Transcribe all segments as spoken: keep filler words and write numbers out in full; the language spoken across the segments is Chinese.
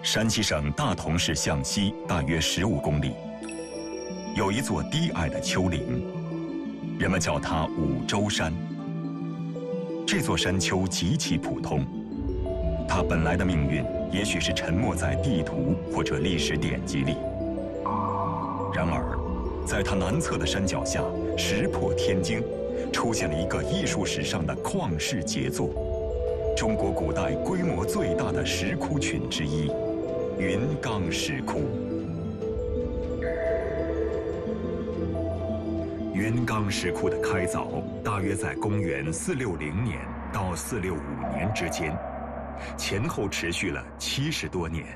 山西省大同市向西大约十五公里，有一座低矮的丘陵，人们叫它五洲山。这座山丘极其普通，它本来的命运也许是沉没在地图或者历史典籍里。然而，在它南侧的山脚下，石破天惊，出现了一个艺术史上的旷世杰作——中国古代规模最大的石窟群之一——云冈石窟。云冈石窟的开凿大约在公元四六零年到四六五年之间，前后持续了七十多年。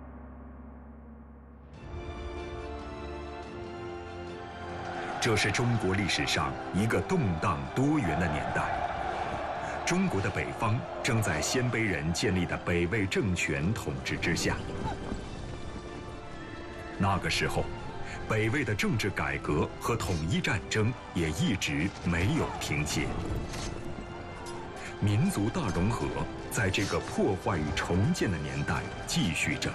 这是中国历史上一个动荡多元的年代。中国的北方正在鲜卑人建立的北魏政权统治之下。那个时候，北魏的政治改革和统一战争也一直没有停歇。民族大融合在这个破坏与重建的年代继续着。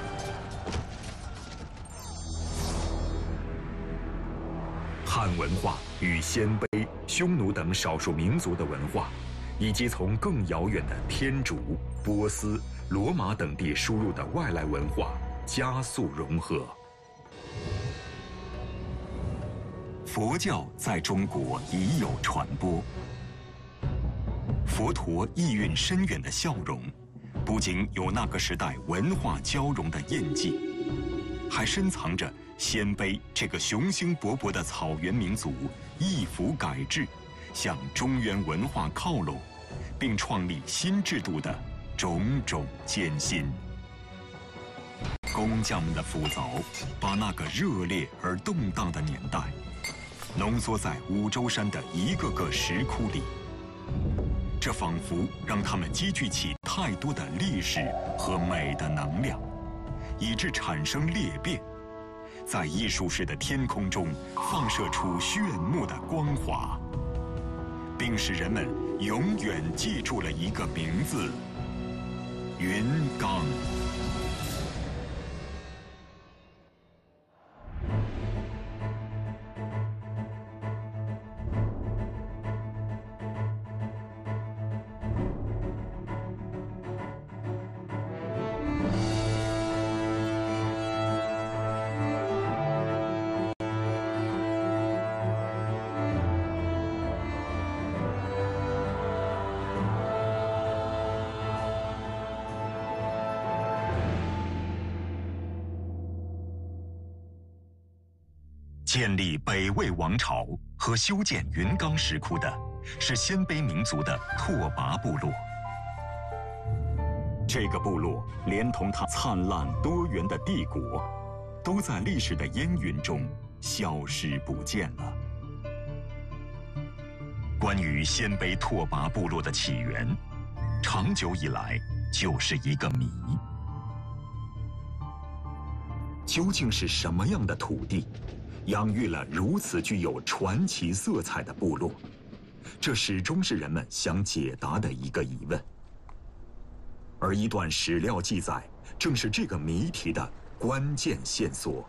汉文化与鲜卑、匈奴等少数民族的文化，以及从更遥远的天竺、波斯、罗马等地输入的外来文化加速融合。佛教在中国已有传播。佛陀意蕴深远的笑容，不仅有那个时代文化交融的印记，还深藏着鲜卑这个雄心勃勃的草原民族一服改制，向中原文化靠拢，并创立新制度的种种艰辛。工匠们的斧凿，把那个热烈而动荡的年代，浓缩在五洲山的一个个石窟里。这仿佛让他们积聚起太多的历史和美的能量，以致产生裂变，在艺术史的天空中放射出炫目的光华，并使人们永远记住了一个名字——云冈。建立北魏王朝和修建云冈石窟的，是鲜卑民族的拓跋部落。这个部落连同它灿烂多元的帝国，都在历史的烟云中消失不见了。关于鲜卑拓跋部落的起源，长久以来就是一个谜。究竟是什么样的土地养育了如此具有传奇色彩的部落？这始终是人们想解答的一个疑问。而一段史料记载，正是这个谜题的关键线索。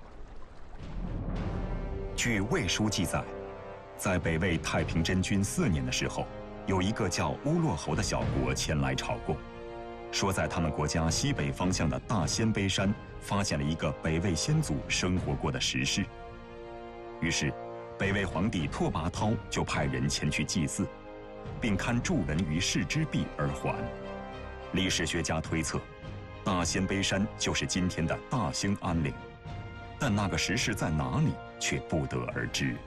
据《魏书》记载，在北魏太平真君四年的时候，有一个叫乌洛侯的小国前来朝贡，说在他们国家西北方向的大鲜卑山发现了一个北魏先祖生活过的石室。于是，北魏皇帝拓跋焘就派人前去祭祀，并刊祝文于室之壁而还。历史学家推测，大鲜卑山就是今天的大兴安岭，但那个石室在哪里却不得而知。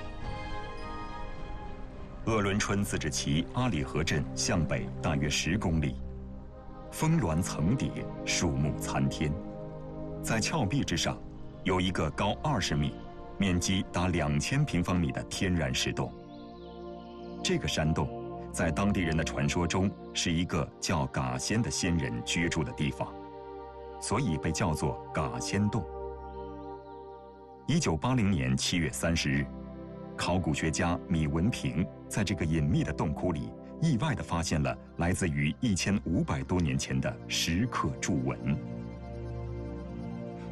鄂伦春自治旗阿里河镇向北大约十公里，峰峦层叠，树木参天，在峭壁之上有一个高二十米、面积达两千平方米的天然石洞。这个山洞在当地人的传说中是一个叫嘎仙的仙人居住的地方，所以被叫做嘎仙洞。一九八零年七月三十日，考古学家米文平在这个隐秘的洞窟里意外地发现了来自于一千五百多年前的石刻铸文。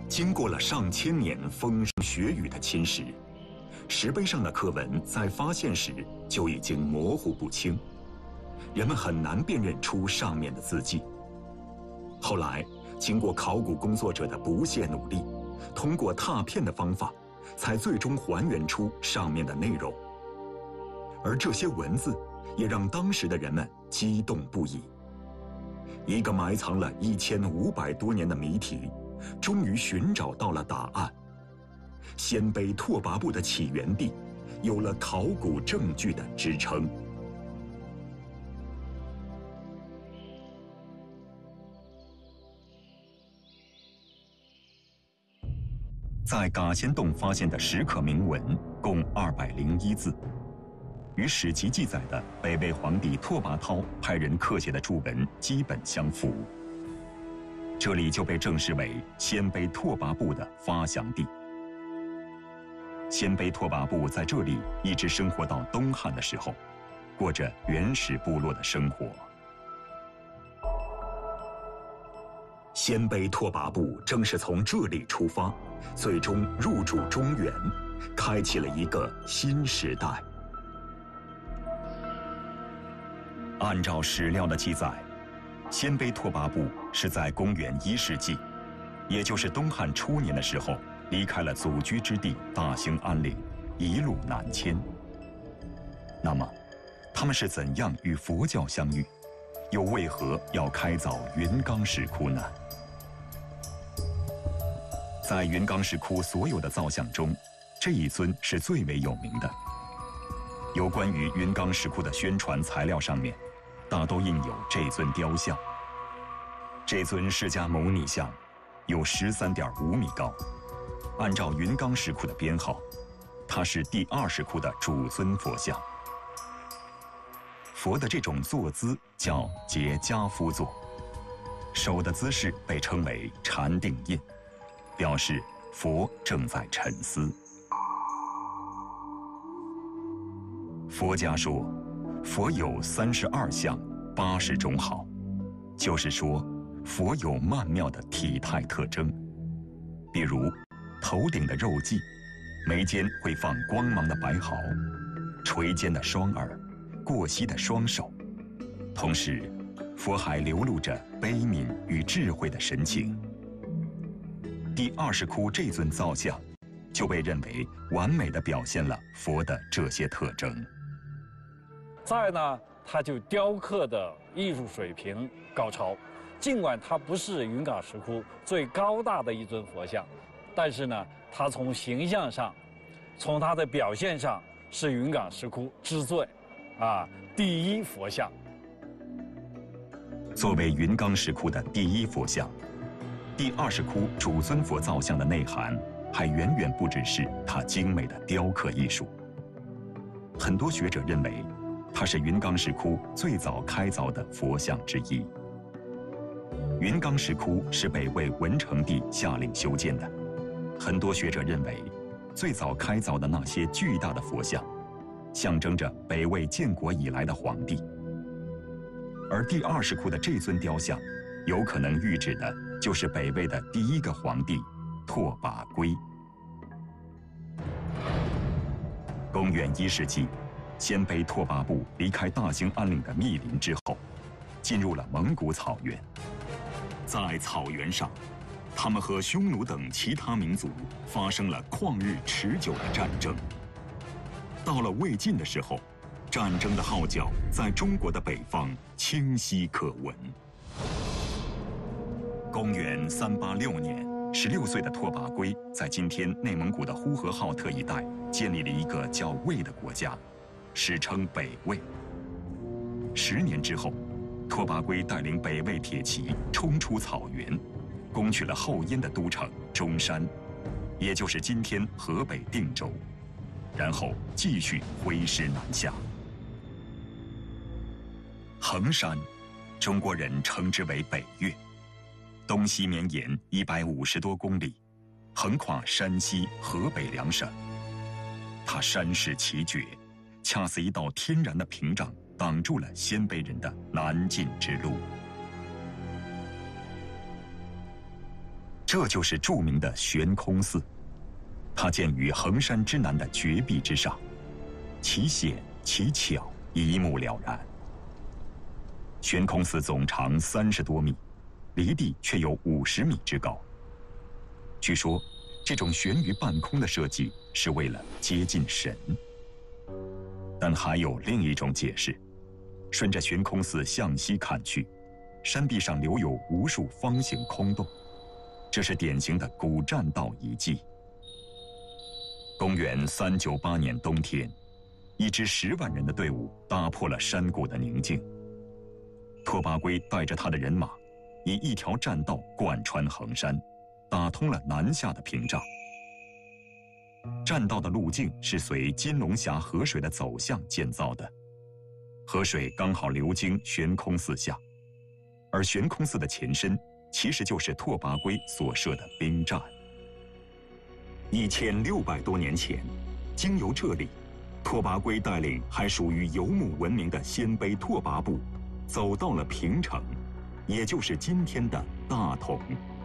经过了上千年风霜雪雨的侵蚀，石碑上的刻文在发现时就已经模糊不清，人们很难辨认出上面的字迹。后来，经过考古工作者的不懈努力，通过拓片的方法，才最终还原出上面的内容。而这些文字也让当时的人们激动不已。一个埋藏了一千五百多年的谜题，终于寻找到了答案。鲜卑拓跋部的起源地，有了考古证据的支撑。在嘎仙洞发现的石刻铭文共二百零一字，与史籍记载的北魏皇帝拓跋焘派人刻写的注文基本相符。这里就被证实为鲜卑拓跋部的发祥地。鲜卑拓跋部在这里一直生活到东汉的时候，过着原始部落的生活。鲜卑拓跋部正是从这里出发，最终入驻中原，开启了一个新时代。按照史料的记载，鲜卑拓跋部是在公元一世纪，也就是东汉初年的时候，离开了祖居之地大兴安岭，一路南迁。那么，他们是怎样与佛教相遇，又为何要开凿云冈石窟呢？在云冈石窟所有的造像中，这一尊是最为有名的。有关于云冈石窟的宣传材料上面，大都印有这尊雕像。这尊释迦牟尼像有十三点五米高，按照云冈石窟的编号，它是第二石窟的主尊佛像。佛的这种坐姿叫结跏趺坐，手的姿势被称为禅定印，表示佛正在沉思。佛家说，佛有三十二相，八十种好，就是说，佛有曼妙的体态特征，比如头顶的肉髻，眉间会放光芒的白毫，垂肩的双耳，过膝的双手，同时，佛还流露着悲悯与智慧的神情。第二石窟这尊造像，就被认为完美地表现了佛的这些特征。 再呢，它就雕刻的艺术水平高超，尽管它不是云冈石窟最高大的一尊佛像，但是呢，它从形象上，从它的表现上，是云冈石窟之最，啊，第一佛像。 作为云冈石窟的第一佛像，第二石窟主尊佛造像的内涵，还远远不只是它精美的雕刻艺术。很多学者认为，它是云冈石窟最早开凿的佛像之一。云冈石窟是北魏文成帝下令修建的，很多学者认为，最早开凿的那些巨大的佛像，象征着北魏建国以来的皇帝。而第二石窟的这尊雕像，有可能喻指的就是北魏的第一个皇帝拓跋圭。公元一世纪，鲜卑拓跋部离开大兴安岭的密林之后，进入了蒙古草原。在草原上，他们和匈奴等其他民族发生了旷日持久的战争。到了魏晋的时候，战争的号角在中国的北方清晰可闻。公元三八六年，十六岁的拓跋圭在今天内蒙古的呼和浩特一带建立了一个叫魏的国家，史称北魏。十年之后，拓跋圭带领北魏铁骑冲出草原，攻取了后燕的都城中山，也就是今天河北定州，然后继续挥师南下。衡山，中国人称之为北岳，东西绵延一百五十多公里，横跨山西、河北两省。它山势奇绝，恰似一道天然的屏障，挡住了鲜卑人的南进之路。 这就是著名的悬空寺，它建于衡山之南的绝壁之上，其险其巧一目了然。悬空寺总长三十多米，离地却有五十米之高。据说，这种悬于半空的设计是为了接近神。但还有另一种解释，顺着悬空寺向西看去，山壁上留有无数方形空洞，这是典型的古栈道遗迹。公元三九八年冬天，一支十万人的队伍打破了山谷的宁静。拓跋圭带着他的人马，以一条栈道贯穿衡山，打通了南下的屏障。栈道的路径是随金龙峡河水的走向建造的，河水刚好流经悬空寺下，而悬空寺的前身其实就是拓跋圭所设的兵站。一千六百多年前，经由这里，拓跋圭带领还属于游牧文明的鲜卑拓跋部，走到了平城，也就是今天的大同。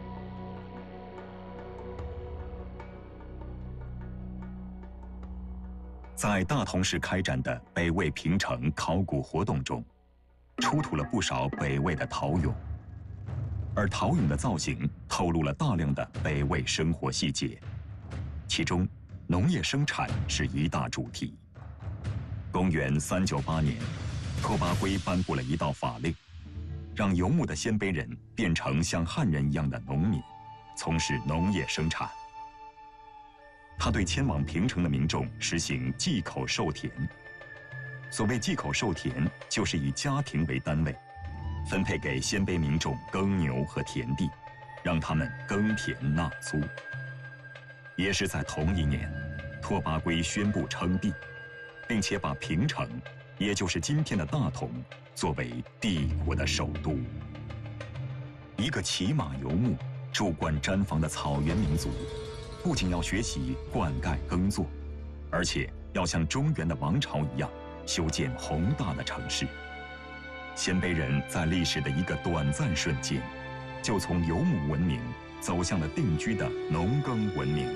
在大同市开展的北魏平城考古活动中，出土了不少北魏的陶俑，而陶俑的造型透露了大量的北魏生活细节，其中农业生产是一大主题。公元三九八年，拓跋圭颁布了一道法令，让游牧的鲜卑人变成像汉人一样的农民，从事农业生产。他对迁往平城的民众实行祭口授田。所谓祭口授田，就是以家庭为单位，分配给鲜卑民众耕牛和田地，让他们耕田纳租。也是在同一年，拓跋圭宣布称帝，并且把平城，也就是今天的大同，作为帝国的首都。一个骑马游牧、住惯毡房的草原民族，不仅要学习灌溉耕作，而且要像中原的王朝一样修建宏大的城市。鲜卑人在历史的一个短暂瞬间，就从游牧文明走向了定居的农耕文明。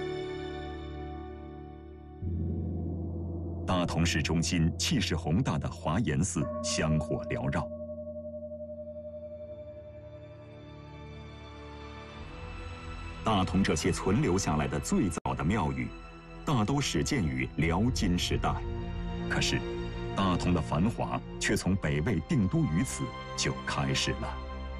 大同市中心气势宏大的华严寺香火缭绕。大同这些存留下来的最早的庙宇，大都始建于辽金时代。可是，大同的繁华却从北魏定都于此就开始了。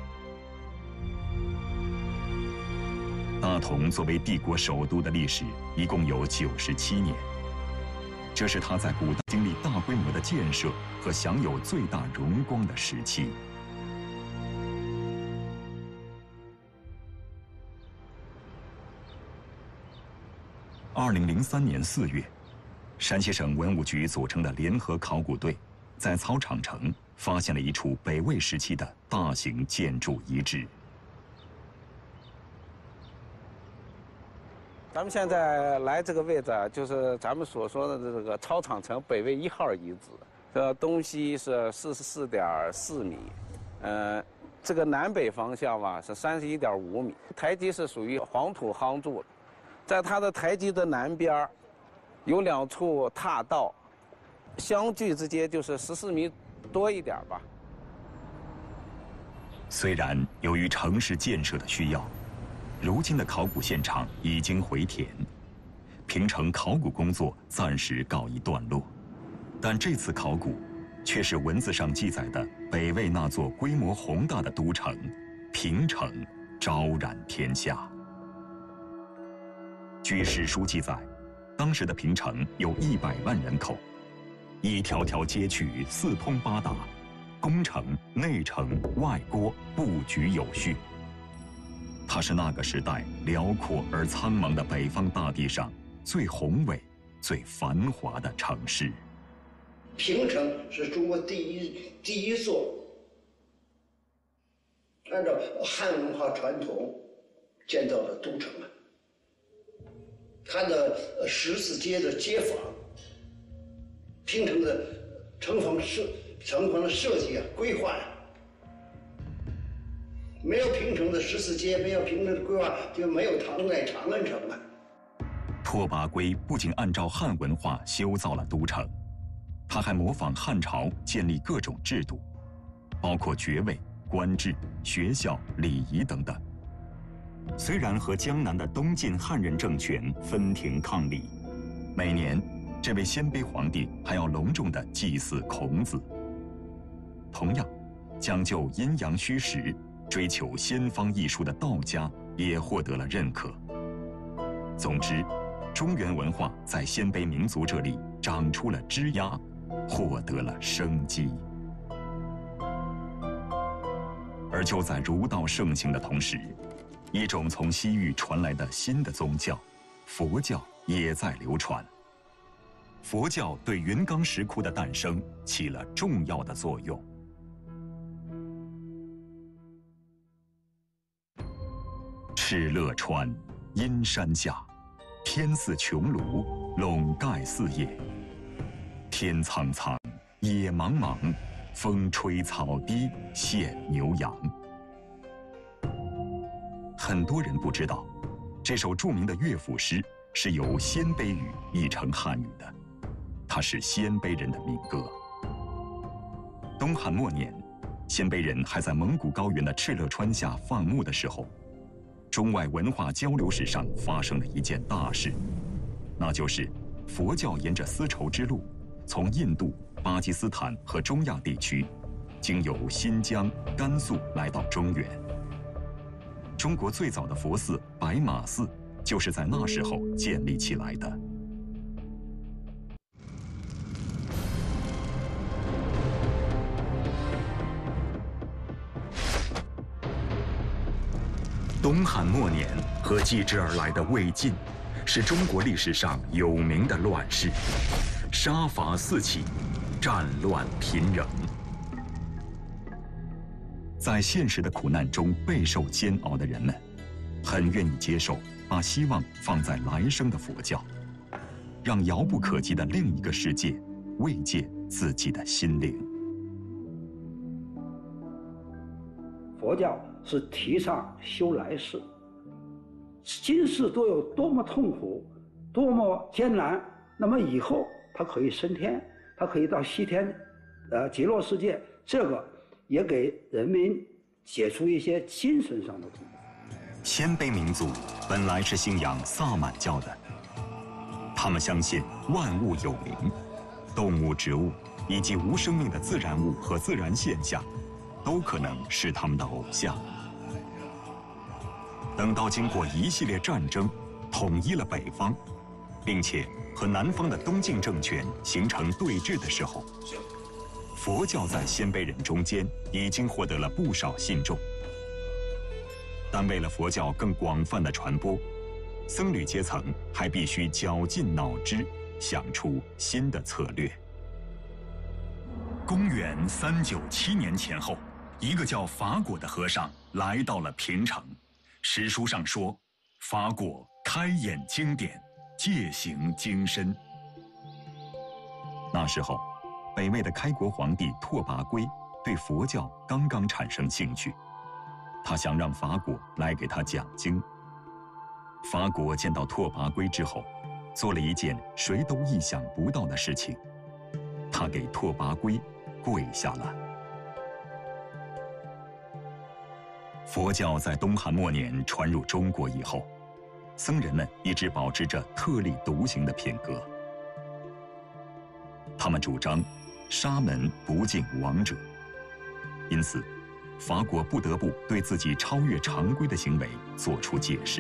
大同作为帝国首都的历史一共有九十七年，这是它在古代经历大规模的建设和享有最大荣光的时期。二零零三年四月，山西省文物局组成的联合考古队，在操场城发现了一处北魏时期的大型建筑遗址。 咱们现在来这个位置啊，就是咱们所说的这个操场城北魏一号遗址，这东西是四十四点四米，呃，这个南北方向吧是三十一点五米，台基是属于黄土夯筑的。在它的台基的南边，有两处踏道，相距之间就是十四米多一点吧。 虽然由于城市建设的需要，如今的考古现场已经回填，平城考古工作暂时告一段落，但这次考古却是文字上记载的北魏那座规模宏大的都城平城昭然天下。据史书记载，当时的平城有一百万人口，一条条街区四通八达，宫城、内城、外郭布局有序。它是那个时代辽阔而苍茫的北方大地上最宏伟、最繁华的城市。 平城是中国第一第一座按照汉文化传统建造的都城啊。它的十字街的街坊，平城的城防设城防的设计啊规划啊， 没有平城的十四街，没有平城的规划，就没有唐代长安城啊。 拓跋圭不仅按照汉文化修造了都城，他还模仿汉朝建立各种制度，包括爵位、官制、学校、礼仪等等。虽然和江南的东晋汉人政权分庭抗礼，每年这位鲜卑皇帝还要隆重地祭祀孔子。同样，讲究阴阳虚实、追求先方艺术的道家也获得了认可。总之，中原文化在鲜卑民族这里长出了枝桠，获得了生机。而就在儒道盛行的同时，一种从西域传来的新的宗教——佛教也在流传。佛教对云冈石窟的诞生起了重要的作用。敕勒川，阴山下，天似穹庐，笼盖四野。天苍苍，野茫茫，风吹草低见牛羊。很多人不知道，这首著名的乐府诗是由鲜卑语译成汉语的，它是鲜卑人的民歌。东汉末年，鲜卑人还在蒙古高原的敕勒川下放牧的时候，中外文化交流史上发生了一件大事，那就是佛教沿着丝绸之路，从印度、巴基斯坦和中亚地区，经由新疆、甘肃来到中原。中国最早的佛寺白马寺就是在那时候建立起来的。东汉末年和继之而来的魏晋，是中国历史上有名的乱世，杀伐四起，战乱频仍。在现实的苦难中备受煎熬的人们，很愿意接受把希望放在来生的佛教，让遥不可及的另一个世界慰藉自己的心灵。 佛教是提倡修来世，今世都有多么痛苦，多么艰难，那么以后他可以升天，他可以到西天，呃，极乐世界，这个也给人民解除一些精神上的痛苦。 鲜卑民族本来是信仰萨满教的，他们相信万物有灵，动物、植物以及无生命的自然物和自然现象，都可能是他们的偶像。等到经过一系列战争，统一了北方，并且和南方的东晋政权形成对峙的时候，佛教在鲜卑人中间已经获得了不少信众。但为了佛教更广泛的传播，僧侣阶层还必须绞尽脑汁，想出新的策略。公元三九七年前后，一个叫法果的和尚来到了平城。史书上说，法果开演经典，戒行精深。那时候，北魏的开国皇帝拓跋圭对佛教刚刚产生兴趣，他想让法果来给他讲经。法果见到拓跋圭之后，做了一件谁都意想不到的事情，他给拓跋圭跪下了。佛教在东汉末年传入中国以后，僧人们一直保持着特立独行的品格。他们主张沙门不敬亡者，因此法果不得不对自己超越常规的行为做出解释。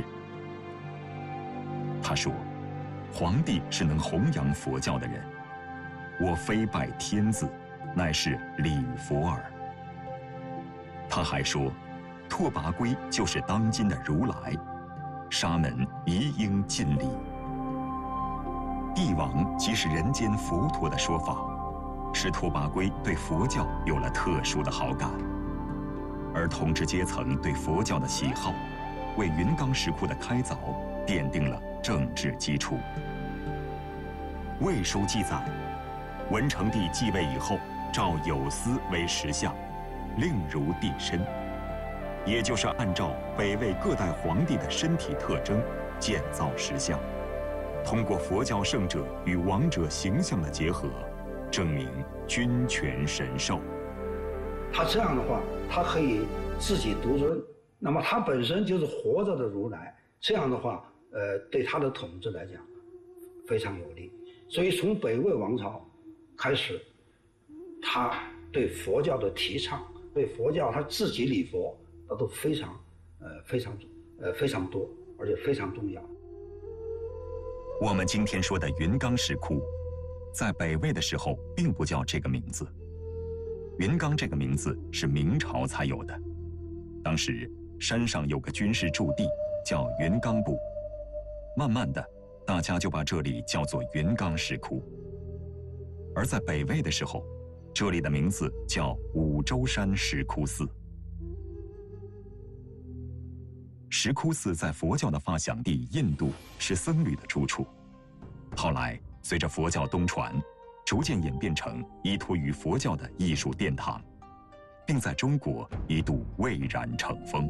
他说，皇帝是能弘扬佛教的人，我非拜天子，乃是礼佛耳。他还说，拓跋圭就是当今的如来，沙门宜应尽礼。帝王即是人间佛陀的说法，使拓跋圭对佛教有了特殊的好感，而统治阶层对佛教的喜好，为云冈石窟的开凿奠定了政治基础。魏书记载，文成帝继位以后，召有司为石相，令如帝身。 也就是按照北魏各代皇帝的身体特征建造石像，通过佛教圣者与王者形象的结合，证明君权神授。 他这样的话，他可以自己独尊，那么他本身就是活着的如来，这样的话，呃，对他的统治来讲非常有利。所以从北魏王朝开始，他对佛教的提倡，对佛教他自己礼佛，他都非常，呃，非常，呃，非常多，而且非常重要。 我们今天说的云冈石窟，在北魏的时候并不叫这个名字。云冈这个名字是明朝才有的。当时山上有个军事驻地叫云冈部，慢慢的，大家就把这里叫做云冈石窟。而在北魏的时候，这里的名字叫五洲山石窟寺。石窟寺在佛教的发祥地印度是僧侣的住处，后来随着佛教东传，逐渐演变成依托于佛教的艺术殿堂，并在中国一度蔚然成风。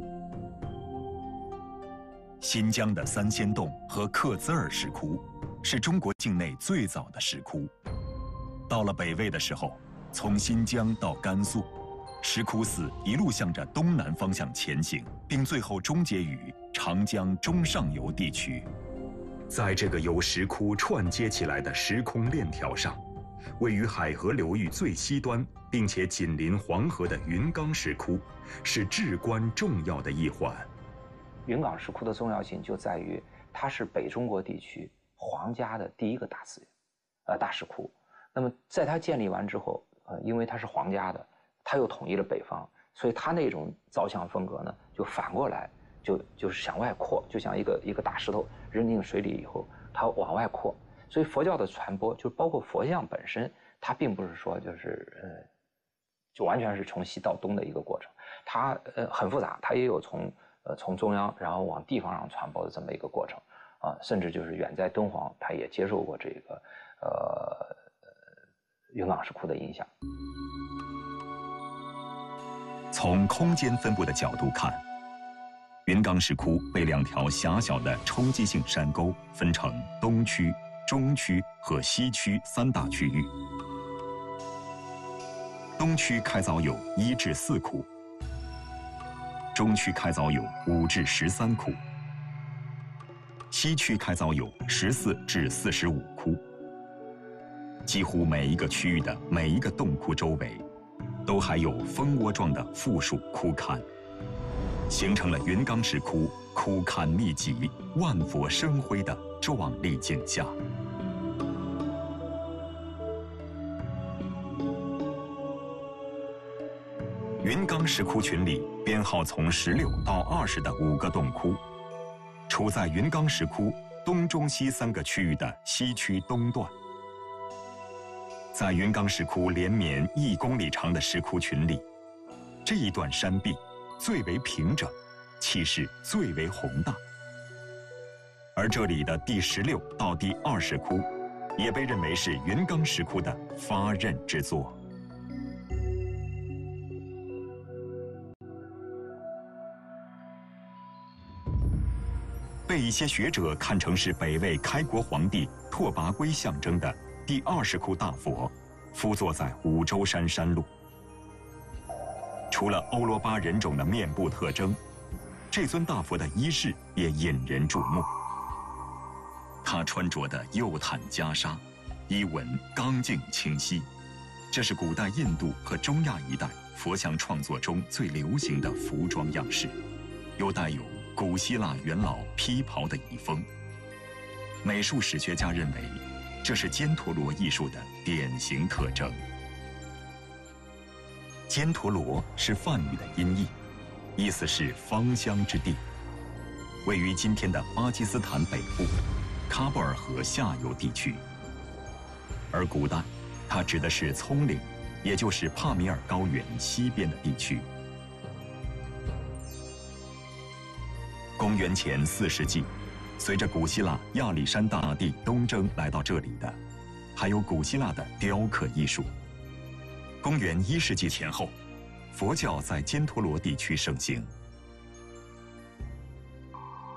新疆的三仙洞和克孜尔石窟是中国境内最早的石窟。到了北魏的时候，从新疆到甘肃，石窟寺一路向着东南方向前行，并最后终结于长江中上游地区。在这个由石窟串接起来的时空链条上，位于海河流域最西端，并且紧邻黄河的云冈石窟，是至关重要的一环。 云冈石窟的重要性就在于，它是北中国地区皇家的第一个大寺院，呃，大石窟。那么在它建立完之后，呃，因为它是皇家的，它又统一了北方，所以它那种造像风格呢，就反过来，就就是向外扩，就像一个一个大石头扔进水里以后，它往外扩。所以佛教的传播，就包括佛像本身，它并不是说就是呃，就完全是从西到东的一个过程，它呃很复杂，它也有从呃从中央然后往地方上传播的这么一个过程啊，甚至就是远在敦煌，它也接受过这个呃云冈石窟的影响。 从空间分布的角度看，云冈石窟被两条狭小的冲击性山沟分成东区、中区和西区三大区域。东区开凿有一至四窟，中区开凿有五至十三窟，西区开凿有十四至四十五窟。几乎每一个区域的每一个洞窟周围，都还有蜂窝状的附属窟龛，形成了云冈石窟窟龛密集、万佛生辉的壮丽景象。云冈石窟群里编号从十六到二十的五个洞窟，处在云冈石窟东中西三个区域的西区东段。在云冈石窟连绵一公里长的石窟群里，这一段山壁最为平整，气势最为宏大。而这里的第十六到第二十窟，也被认为是云冈石窟的发轫之作。被一些学者看成是北魏开国皇帝拓跋圭象征的第二十窟大佛，趺坐在五洲山山路。除了欧罗巴人种的面部特征，这尊大佛的衣饰也引人注目。他穿着的釉毯袈裟，衣纹刚劲清晰，这是古代印度和中亚一带佛像创作中最流行的服装样式，又带有古希腊元老披袍的遗风。美术史学家认为，这是犍陀罗艺术的典型特征。犍陀罗是梵语的音译，意思是芳香之地，位于今天的巴基斯坦北部喀布尔河下游地区。而古代，它指的是葱岭，也就是帕米尔高原西边的地区。公元前四世纪，随着古希腊亚历山大帝东征来到这里的，还有古希腊的雕刻艺术。公元一世纪前后，佛教在犍陀罗地区盛行，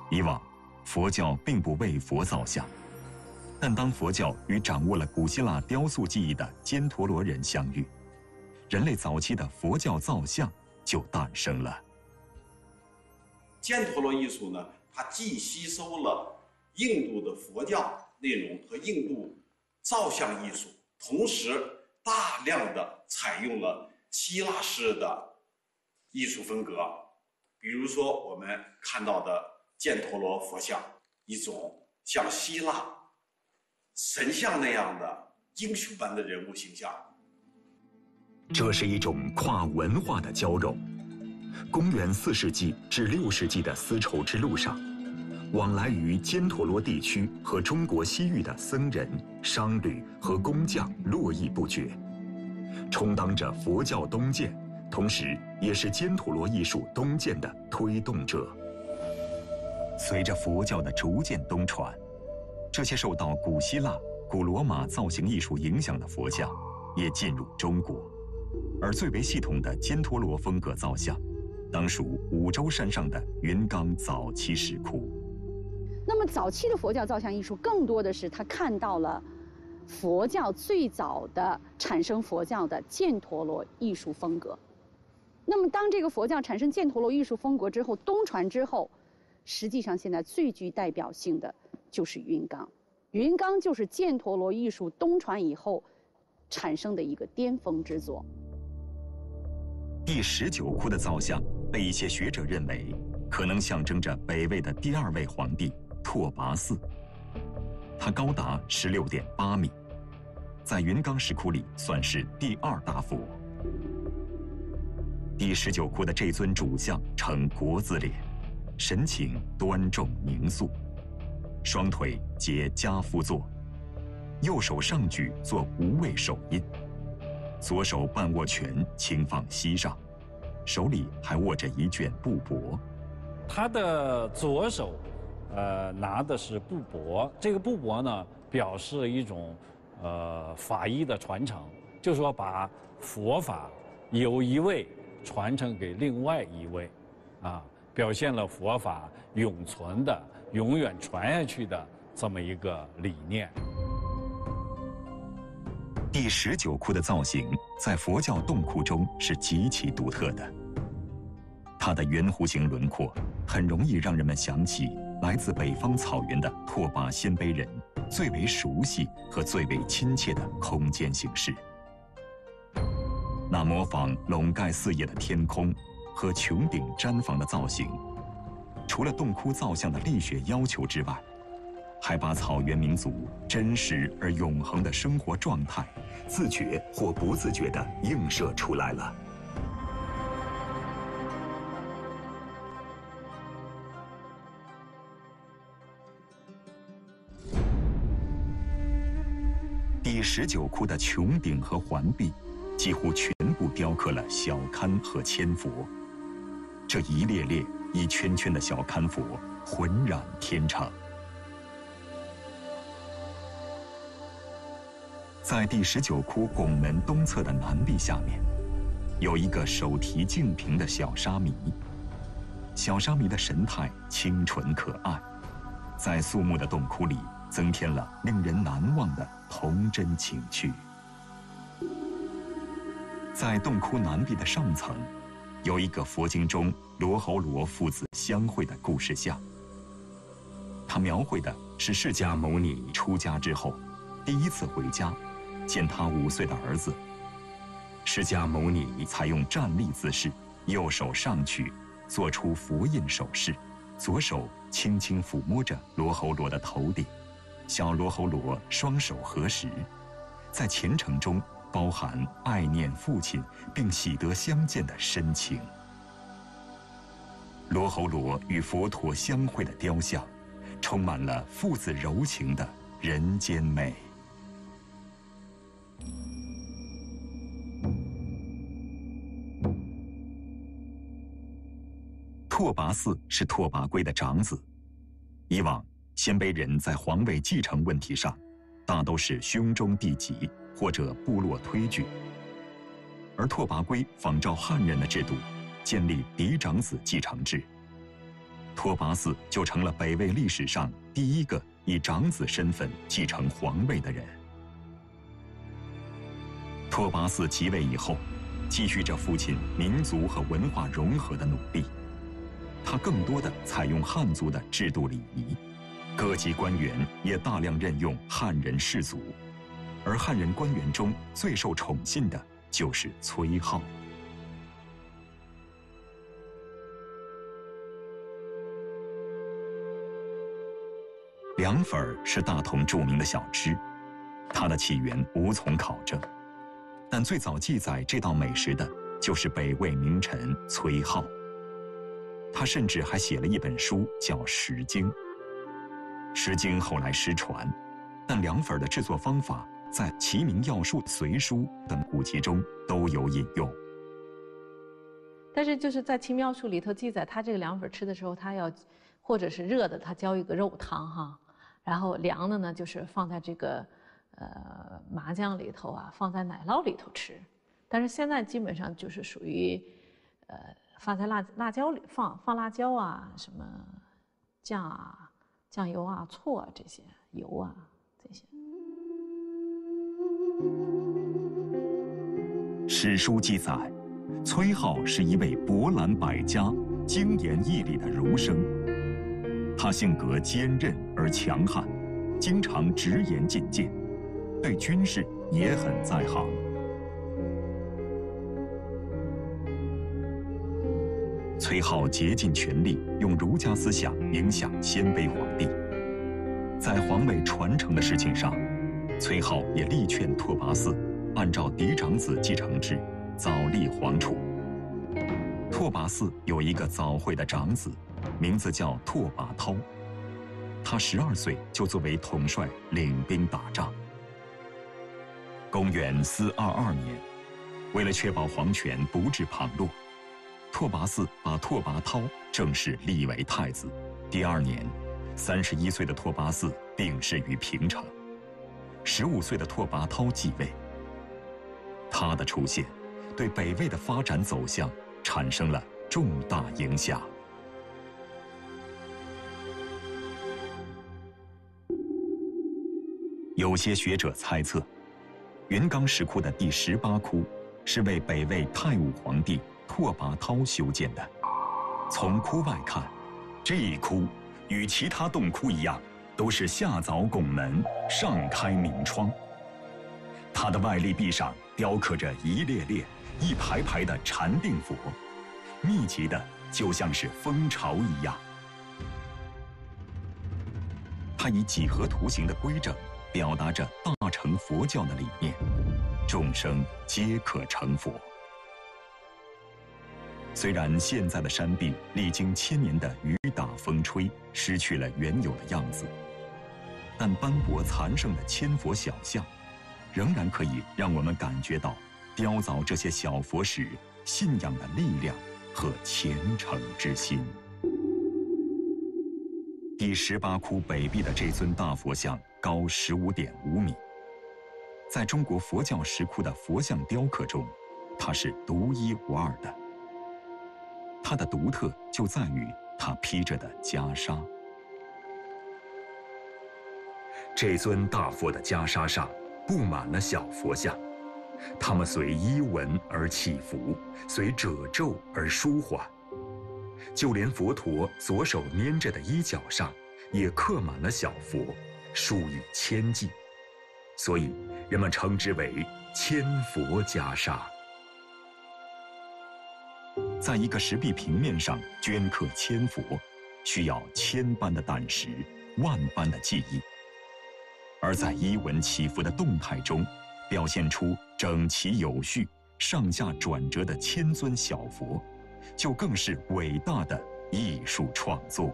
以往，佛教并不为佛造像，但当佛教与掌握了古希腊雕塑技艺的犍陀罗人相遇，人类早期的佛教造像就诞生了。 犍陀罗艺术呢，它既吸收了印度的佛教内容和印度造像艺术，同时大量的采用了希腊式的艺术风格，比如说我们看到的犍陀罗佛像，一种像希腊神像那样的英雄般的人物形象。 这是一种跨文化的交融。公元四世纪至六世纪的丝绸之路上，往来于犍陀罗地区和中国西域的僧人、商旅和工匠络绎不绝，充当着佛教东渐，同时也是犍陀罗艺术东渐的推动者。随着佛教的逐渐东传，这些受到古希腊、古罗马造型艺术影响的佛像也进入中国，而最为系统的犍陀罗风格造像，当属五洲山上的云冈早期石窟。 那么早期的佛教造像艺术，更多的是他看到了佛教最早的产生佛教的犍陀罗艺术风格。那么当这个佛教产生犍陀罗艺术风格之后，东传之后，实际上现在最具代表性的就是云冈。云冈就是犍陀罗艺术东传以后产生的一个巅峰之作。 第十九窟的造像被一些学者认为可能象征着北魏的第二位皇帝拓跋嗣，它高达十六点八米，在云冈石窟里算是第二大佛。第十九窟的这尊主像呈国字脸，神情端重凝肃，双腿结跏趺坐，右手上举作无畏手印，左手半握拳轻放膝上，手里还握着一卷布帛。 他的左手，呃，拿的是布帛。这个布帛呢，表示一种，呃，法医的传承，就是说把佛法由一位传承给另外一位，啊，表现了佛法永存的、永远传下去的这么一个理念。 第十九窟的造型在佛教洞窟中是极其独特的，它的圆弧形轮廓很容易让人们想起来自北方草原的拓跋鲜卑人最为熟悉和最为亲切的空间形式。那模仿笼盖四野的天空和穹顶毡房的造型，除了洞窟造像的力学要求之外，还把草原民族真实而永恒的生活状态，自觉或不自觉地映射出来了。第十九窟的穹顶和环壁几乎全部雕刻了小龛和千佛，这一列列一圈圈的小龛佛浑然天成。在第十九窟拱门东侧的南壁下面，有一个手提净瓶的小沙弥。小沙弥的神态清纯可爱，在肃穆的洞窟里增添了令人难忘的童真情趣。在洞窟南壁的上层，有一个佛经中罗睺罗父子相会的故事像。它描绘的是释迦牟尼出家之后，第一次回家，见他五岁的儿子。释迦牟尼采用站立姿势，右手上举，做出佛印手势，左手轻轻抚摸着罗睺罗的头顶。小罗睺罗双手合十，在虔诚中包含爱念父亲并喜得相见的深情。罗睺罗与佛陀相会的雕像，充满了父子柔情的人间美。拓跋嗣是拓跋圭的长子，以往鲜卑人在皇位继承问题上，大都是兄终弟及或者部落推举，而拓跋圭仿照汉人的制度，建立嫡长子继承制。 拓跋嗣就成了北魏历史上第一个以长子身份继承皇位的人。拓跋嗣即位以后，继续着父亲民族和文化融合的努力，他更多的采用汉族的制度礼仪，各级官员也大量任用汉人士族，而汉人官员中最受宠信的就是崔颢。凉粉儿是大同著名的小吃，它的起源无从考证，但最早记载这道美食的就是北魏名臣崔颢。他甚至还写了一本书叫《诗经》。《诗经》后来失传，但凉粉儿的制作方法在《齐民要术》《隋书》等古籍中都有引用。 但是就是在《齐民要术》里头记载，他这个凉粉吃的时候，他要或者是热的，他浇一个肉汤哈。然后凉的呢，就是放在这个呃麻酱里头啊，放在奶酪里头吃。但是现在基本上就是属于呃放在辣辣椒里放放辣椒啊，什么酱啊、酱油啊、醋啊这些油啊这些。 史书记载，崔颢是一位博览百家、精研义理的儒生。他性格坚韧而强悍，经常直言进谏，对军事也很在行。崔颢竭尽全力用儒家思想影响鲜卑皇帝，在皇位传承的事情上，崔颢也力劝拓跋嗣按照嫡长子继承制早立皇储。拓跋嗣有一个早慧的长子，名字叫拓跋焘，他十二岁就作为统帅领兵打仗。公元四二二年，为了确保皇权不致旁落，拓跋嗣把拓跋焘正式立为太子。第二年，三十一岁的拓跋嗣病逝于平城，十五岁的拓跋焘继位。他的出现，对北魏的发展走向产生了重大影响。有些学者猜测，云冈石窟的第十八窟是为北魏太武皇帝拓跋焘修建的。从窟外看，这一窟与其他洞窟一样，都是下凿拱门，上开明窗。它的外立壁上雕刻着一列列、一排排的禅定佛，密集的就像是蜂巢一样。它以几何图形的规整，表达着大乘佛教的理念，众生皆可成佛。虽然现在的山壁历经千年的雨打风吹，失去了原有的样子，但斑驳残剩的千佛小像，仍然可以让我们感觉到雕凿这些小佛时信仰的力量和虔诚之心。第十八窟北壁的这尊大佛像高十五点五米，在中国佛教石窟的佛像雕刻中，它是独一无二的。它的独特就在于它披着的袈裟。这尊大佛的袈裟上布满了小佛像，它们随衣纹而起伏，随褶皱而舒缓。就连佛陀左手拈着的衣角上，也刻满了小佛，数以千计，所以人们称之为千佛袈裟。在一个石壁平面上镌刻千佛，需要千般的胆识，万般的技艺；而在衣纹起伏的动态中，表现出整齐有序、上下转折的千尊小佛，就更是伟大的艺术创作。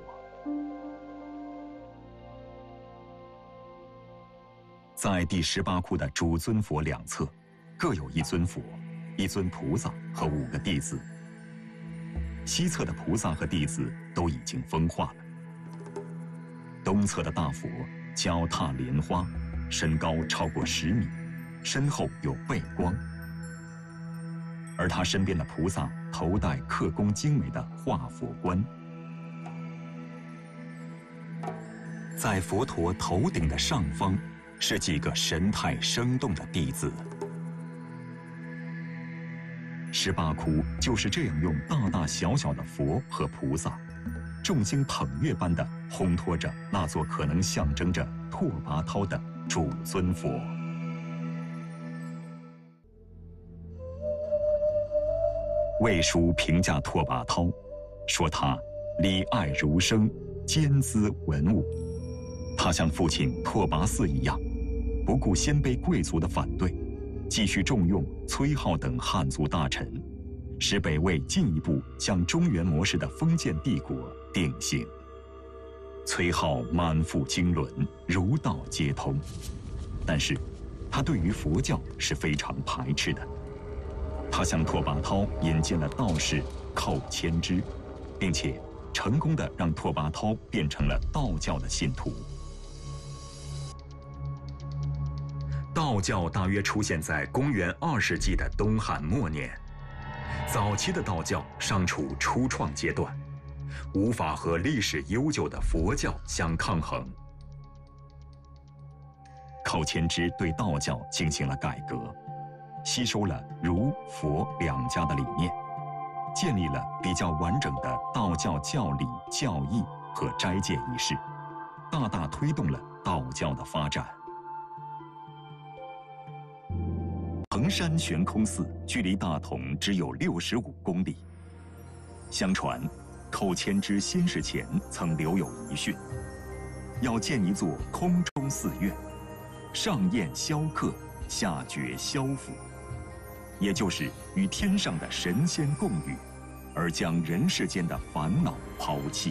在第十八窟的主尊佛两侧，各有一尊佛、一尊菩萨和五个弟子。西侧的菩萨和弟子都已经风化了。东侧的大佛脚踏莲花，身高超过十米，身后有背光。而他身边的菩萨头戴刻工精美的化佛冠。 在佛陀头顶的上方，是几个神态生动的弟子。十八窟就是这样用大大小小的佛和菩萨，众星捧月般的烘托着那座可能象征着拓跋焘的主尊佛。魏书评价拓跋焘，说他礼爱儒生，兼资文武。他像父亲拓跋嗣一样，不顾鲜卑贵族的反对，继续重用崔浩等汉族大臣，使北魏进一步向中原模式的封建帝国定型。崔浩满腹经纶，儒道皆通，但是他对于佛教是非常排斥的。他向拓跋焘引荐了道士寇谦之，并且成功的让拓跋焘变成了道教的信徒。道教大约出现在公元二世纪的东汉末年，早期的道教尚处初创阶段，无法和历史悠久的佛教相抗衡。寇谦之对道教进行了改革，吸收了儒佛两家的理念，建立了比较完整的道教教理、教义和斋戒仪式，大大推动了道教的发展。衡山悬空寺距离大同只有六十五公里。相传，寇谦之仙逝前曾留有遗训，要建一座空中寺院，上宴萧客，下绝萧府，也就是与天上的神仙共语，而将人世间的烦恼抛弃。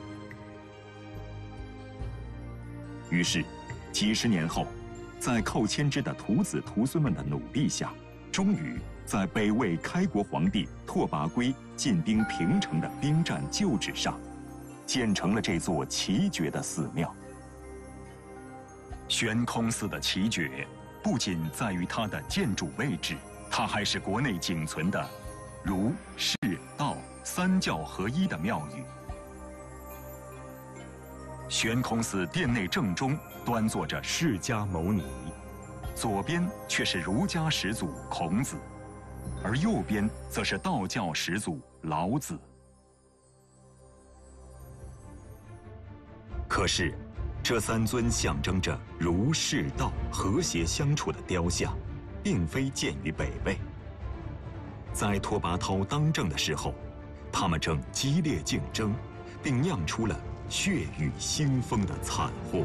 于是，几十年后，在寇谦之的徒子徒孙们的努力下，终于在北魏开国皇帝拓跋圭进兵平城的兵战旧址上，建成了这座奇绝的寺庙。悬空寺的奇绝，不仅在于它的建筑位置，它还是国内仅存的儒、释、道三教合一的庙宇。悬空寺殿内正中端坐着释迦牟尼，左边却是儒家始祖孔子，而右边则是道教始祖老子。可是，这三尊象征着儒释道和谐相处的雕像，并非建于北魏。在拓跋焘当政的时候，他们正激烈竞争，并酿出了血雨腥风的惨祸。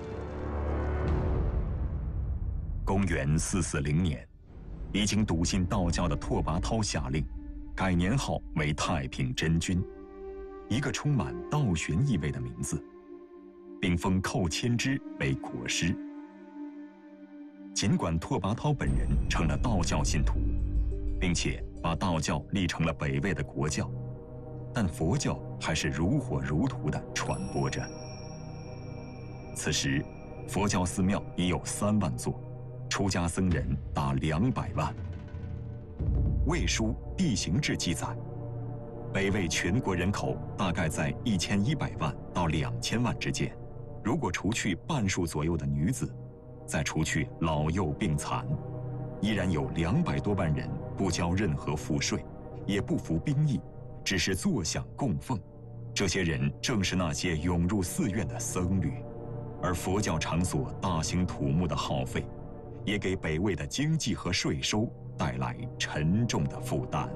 公元四四零年，已经笃信道教的拓跋焘下令改年号为太平真君，一个充满道玄意味的名字，并封寇谦之为国师。尽管拓跋焘本人成了道教信徒，并且把道教立成了北魏的国教，但佛教还是如火如荼地传播着。此时，佛教寺庙已有三万座，出家僧人达两百万。《魏书·地形志》记载，北魏全国人口大概在一千一百万到两千万之间。如果除去半数左右的女子，再除去老幼病残，依然有两百多万人不交任何赋税，也不服兵役，只是坐享供奉。这些人正是那些涌入寺院的僧侣，而佛教场所大兴土木的耗费，也给北魏的经济和税收带来沉重的负担。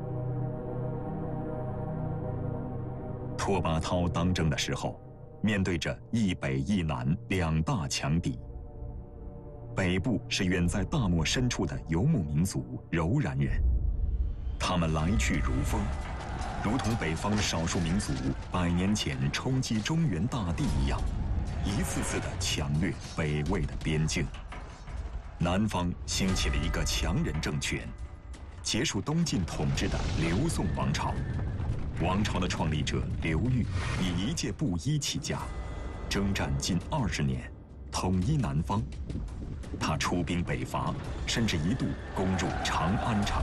拓跋焘当政的时候，面对着一北一南两大强敌。北部是远在大漠深处的游牧民族柔然人，他们来去如风，如同北方少数民族百年前冲击中原大地一样，一次次的强掠北魏的边境。南方兴起了一个强人政权，结束东晋统治的刘宋王朝。王朝的创立者刘裕以一介布衣起家，征战近二十年，统一南方。他出兵北伐，甚至一度攻入长安城。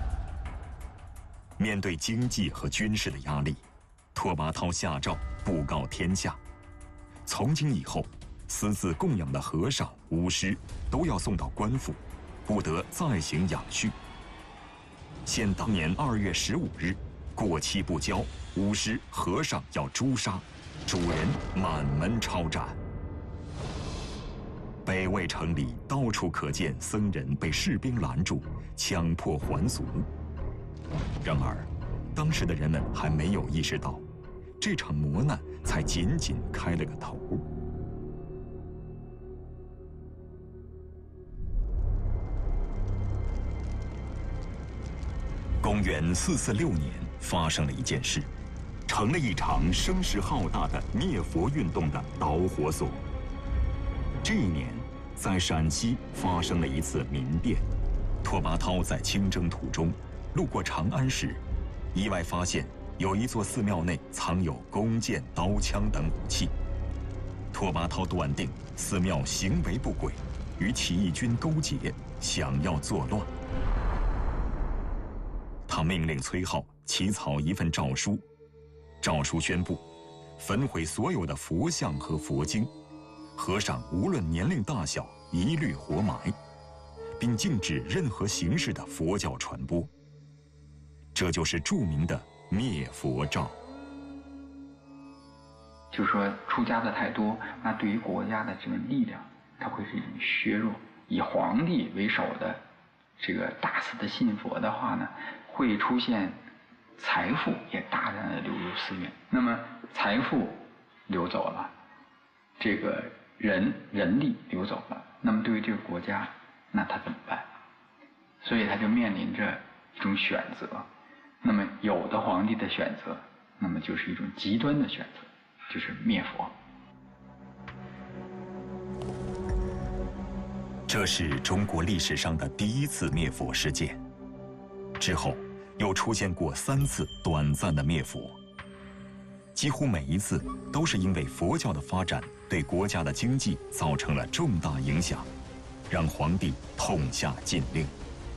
面对经济和军事的压力，拓跋焘下诏布告天下， 从今以后，私自供养的和尚、巫师都要送到官府，不得再行养续。现当年二月十五日，过期不交，巫师、和尚要诛杀，主人满门抄斩。北魏城里到处可见僧人被士兵拦住，强迫还俗。然而，当时的人们还没有意识到，这场磨难才仅仅开了个头。公元四四六年，发生了一件事，成了一场声势浩大的灭佛运动的导火索。这一年，在陕西发生了一次民变。拓跋焘在清征途中，路过长安时，意外发现有一座寺庙内藏有弓箭、刀枪等武器。拓跋焘断定寺庙行为不轨，与起义军勾结，想要作乱。他命令崔颢起草一份诏书，诏书宣布，焚毁所有的佛像和佛经。和尚无论年龄大小，一律活埋，并禁止任何形式的佛教传播。这就是著名的灭佛诏。 就是说，出家的太多，那对于国家的这个力量，它会是一种削弱。以皇帝为首的这个大肆的信佛的话呢，会出现财富也大量的流入寺院。那么财富流走了，这个人人力流走了，那么对于这个国家，那他怎么办？所以他就面临着一种选择。那么有的皇帝的选择，那么就是一种极端的选择，就是灭佛。 这是中国历史上的第一次灭佛事件，之后又出现过三次短暂的灭佛，几乎每一次都是因为佛教的发展对国家的经济造成了重大影响，让皇帝痛下禁令。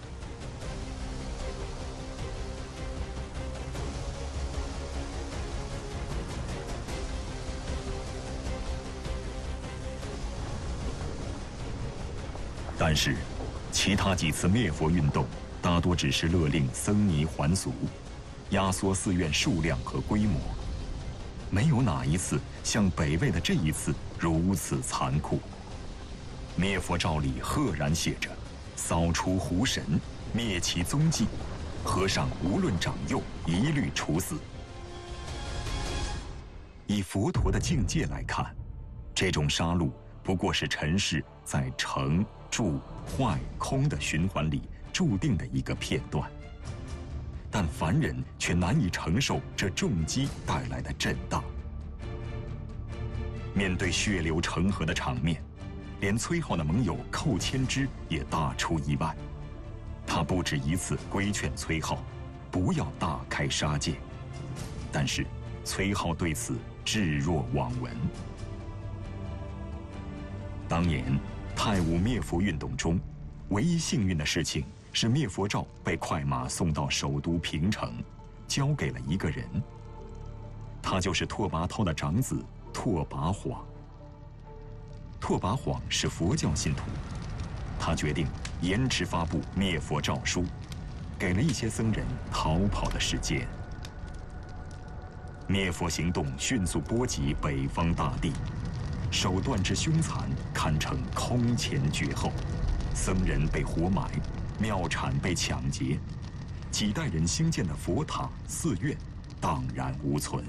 但是，其他几次灭佛运动大多只是勒令僧尼还俗，压缩寺院数量和规模，没有哪一次像北魏的这一次如此残酷。灭佛诏里赫然写着：扫除狐神，灭其踪迹，和尚无论长幼，一律处死。以佛陀的境界来看，这种杀戮不过是尘世在成、住、坏、空的循环里注定的一个片段，但凡人却难以承受这重击带来的震荡。面对血流成河的场面，连崔颢的盟友寇谦之也大出意外。他不止一次规劝崔颢不要大开杀戒，但是崔颢对此置若罔闻。当年太武灭佛运动中，唯一幸运的事情是灭佛诏被快马送到首都平城，交给了一个人，他就是拓跋焘的长子拓跋晃。拓跋晃是佛教信徒，他决定延迟发布灭佛诏书，给了一些僧人逃跑的时间。灭佛行动迅速波及北方大地，手段之凶残，堪称空前绝后。僧人被活埋，庙产被抢劫，几代人兴建的佛塔、寺院荡然无存。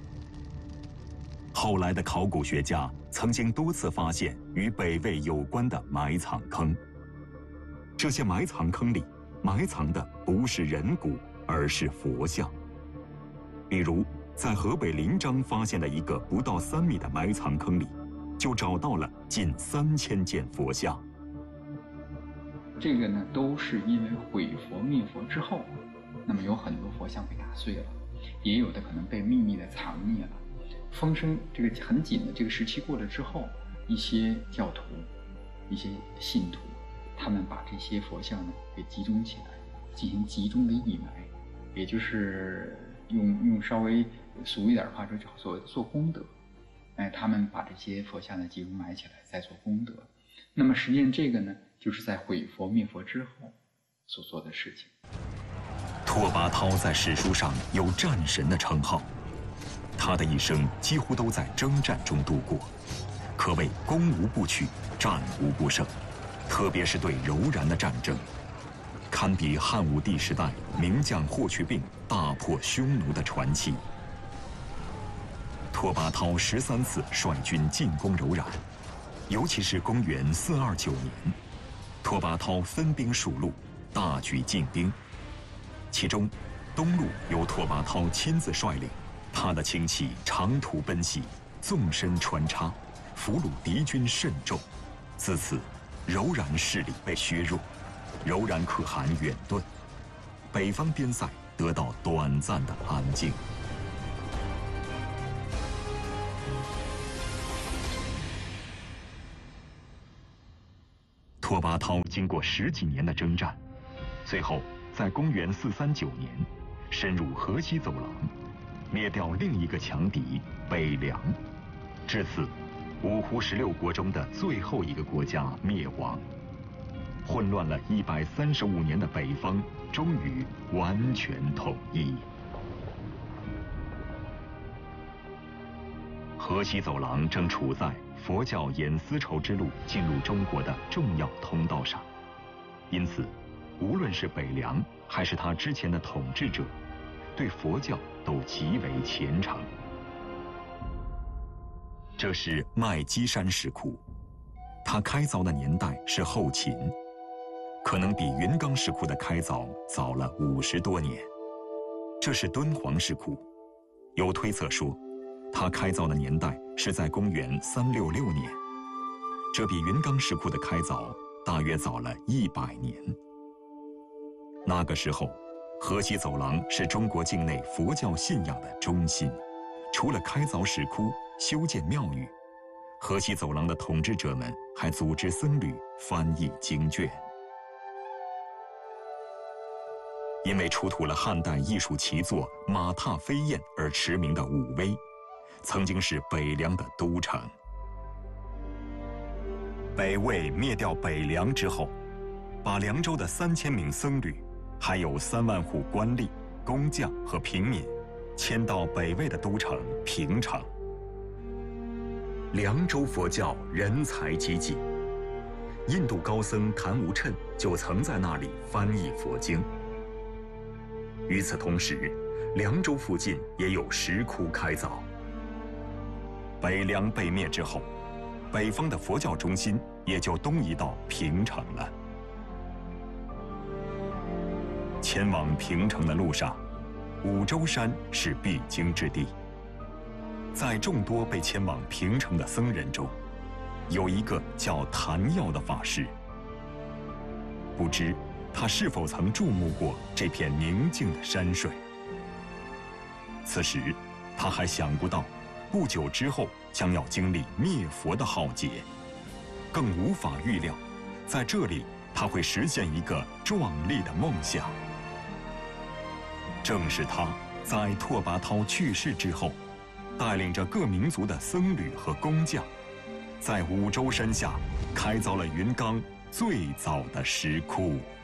后来的考古学家曾经多次发现与北魏有关的埋藏坑，这些埋藏坑里埋藏的不是人骨，而是佛像。比如，在河北临漳发现的一个不到三米的埋藏坑里，就找到了近三千件佛像。 这个呢，都是因为毁佛灭佛之后，那么有很多佛像被打碎了，也有的可能被秘密的藏匿了。风声这个很紧的这个时期过了之后，一些教徒、一些信徒，他们把这些佛像呢给集中起来，进行集中的义埋，也就是用用稍微俗一点的话说，叫做做功德。 哎，他们把这些佛像的记录埋起来，再做功德。那么实际上这个呢，就是在毁佛灭佛之后所做的事情。 拓跋焘在史书上有战神的称号，他的一生几乎都在征战中度过，可谓攻无不取，战无不胜。特别是对柔然的战争，堪比汉武帝时代名将霍去病大破匈奴的传奇。拓跋焘十三次率军进攻柔然，尤其是公元四二九年，拓跋焘分兵数路，大举进兵。其中，东路由拓跋焘亲自率领，他的轻骑长途奔袭，纵深穿插，俘虏敌军甚众。自此，柔然势力被削弱，柔然可汗远遁，北方边塞得到短暂的安静。拓跋焘经过十几年的征战，最后在公元四三九年，深入河西走廊，灭掉另一个强敌北凉。至此，五胡十六国中的最后一个国家灭亡，混乱了一百三十五年的北方终于完全统一。河西走廊正处在佛教衍丝绸之路进入中国的重要通道上，因此，无论是北凉还是他之前的统治者，对佛教都极为虔诚。这是麦积山石窟，它开凿的年代是后秦，可能比云冈石窟的开凿早了五十多年。这是敦煌石窟，有推测说，它开凿的年代是在公元三六六年，这比云冈石窟的开凿大约早了一百年。那个时候，河西走廊是中国境内佛教信仰的中心，除了开凿石窟、修建庙宇，河西走廊的统治者们还组织僧侣翻译经卷。因为出土了汉代艺术奇作《马踏飞燕》而驰名的武威，曾经是北凉的都城。北魏灭掉北凉之后，把凉州的三千名僧侣，还有三万户官吏、工匠和平民，迁到北魏的都城平城。凉州佛教人才济济，印度高僧昙无谶就曾在那里翻译佛经。与此同时，凉州附近也有石窟开凿。北凉被灭之后，北方的佛教中心也就东移到平城了。前往平城的路上，五洲山是必经之地。在众多被迁往平城的僧人中，有一个叫昙曜的法师。不知他是否曾注目过这片宁静的山水？此时，他还想不到，不久之后将要经历灭佛的浩劫，更无法预料，在这里他会实现一个壮丽的梦想。正是他在拓跋焘去世之后，带领着各民族的僧侣和工匠，在五洲山下开凿了云冈最早的石窟。